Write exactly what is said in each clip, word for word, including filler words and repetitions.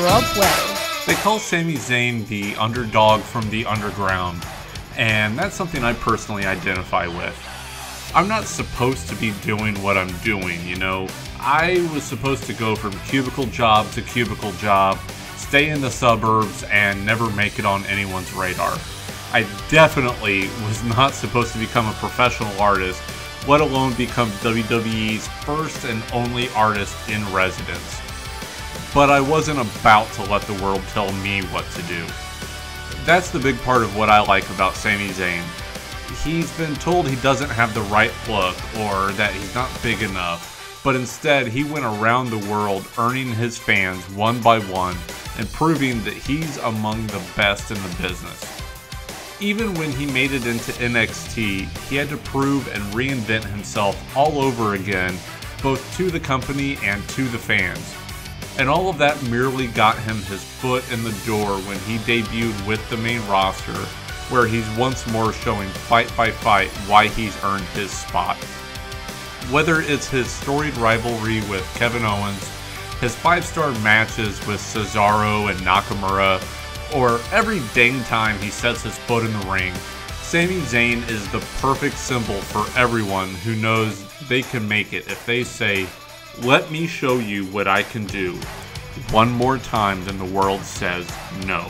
Rob Wells. They call Sami Zayn the underdog from the underground, and that's something I personally identify with. I'm not supposed to be doing what I'm doing, you know. I was supposed to go from cubicle job to cubicle job, stay in the suburbs, and never make it on anyone's radar. I definitely was not supposed to become a professional artist, let alone become W W E's first and only artist in residence. But I wasn't about to let the world tell me what to do. That's the big part of what I like about Sami Zayn. He's been told he doesn't have the right look or that he's not big enough, but instead he went around the world earning his fans one by one and proving that he's among the best in the business. Even when he made it into N X T, he had to prove and reinvent himself all over again, both to the company and to the fans. And all of that merely got him his foot in the door when he debuted with the main roster, where he's once more showing fight by fight why he's earned his spot. Whether it's his storied rivalry with Kevin Owens, his five-star matches with Cesaro and Nakamura, or every dang time he sets his foot in the ring, Sami Zayn is the perfect symbol for everyone who knows they can make it if they say, "Let me show you what I can do," one more time than the world says no.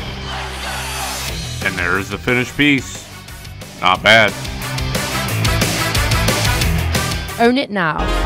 And there's the finished piece. Not bad. Own it now.